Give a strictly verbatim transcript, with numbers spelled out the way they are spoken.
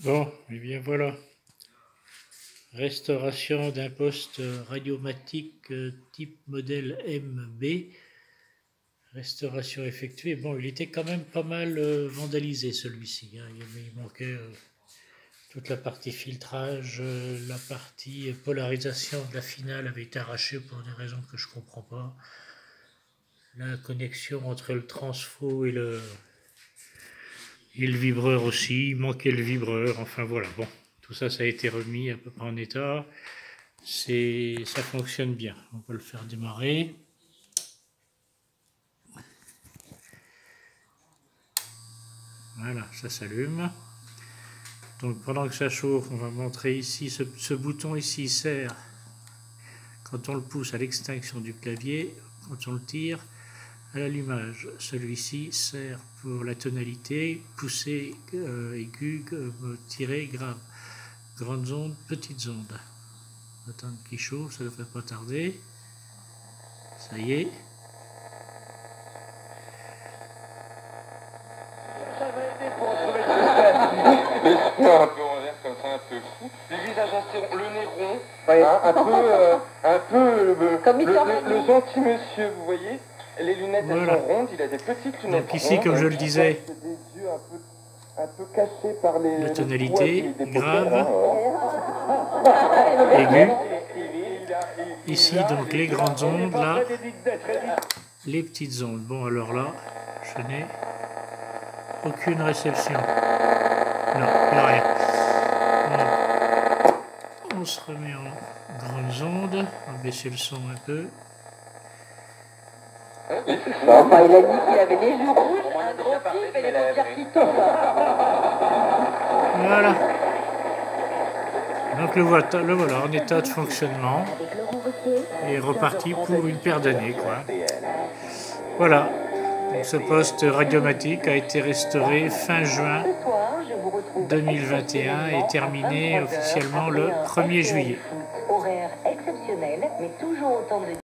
Bon, et bien voilà. Restauration d'un poste radiomatique type modèle M B. Restauration effectuée. Bon, il était quand même pas mal euh, vandalisé celui-ci. Hein. Il, il manquait euh, toute la partie filtrage, euh, la partie polarisation de la finale avait été arrachée pour des raisons que je ne comprends pas. La connexion entre le transfo et le, et le vibreur aussi, il manquait le vibreur, enfin voilà, bon, tout ça, ça a été remis à peu près en état, c'est, ça fonctionne bien, on peut le faire démarrer. Voilà, ça s'allume. Donc pendant que ça chauffe, on va montrer ici, ce, ce bouton ici sert, quand on le pousse à l'extinction du clavier, quand on le tire, à l'allumage. Celui-ci sert pour la tonalité, pousser, euh, aigu, euh, tirer, grave. Grandes ondes, petites ondes. Attendre qu'il chauffe, ça ne devrait pas tarder. Ça y est. Ça va aider pour retrouver le suspense. Les soins un peu en l'air comme ça, un peu fou. Le visage assez rond, le nez rond, ouais. Hein, un peu, euh, un peu euh, comme le, le, le gentil monsieur, vous voyez. Les lunettes voilà. Elles sont rondes, il a des petites lunettes. Donc ici, rondes, comme je le disais, des yeux un peu, un peu cachés par les. La tonalité des, des grave, hein, aiguë. Ici, donc les grandes ondes, là, les petites ondes. Bon, alors là, je n'ai aucune réception. Non, il n'y a rien. Donc, on se remet en grandes ondes. On va baisser le son un peu. Enfin, il a dit qu'il avait les yeux rouges, un gros pif et les paupières qui tombent. Voilà. Donc le voilà, le voilà en état de fonctionnement et reparti pour une paire d'années, quoi. Voilà. Donc, ce poste radiomatique a été restauré fin juin deux mille vingt et un et terminé officiellement le premier juillet. Horaire exceptionnel, mais toujours autant de